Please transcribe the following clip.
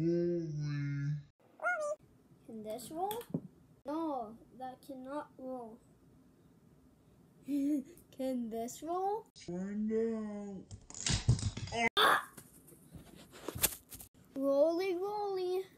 Rolly. Can this roll? No, that cannot roll. Can this roll? Find out. Rolly, rolly.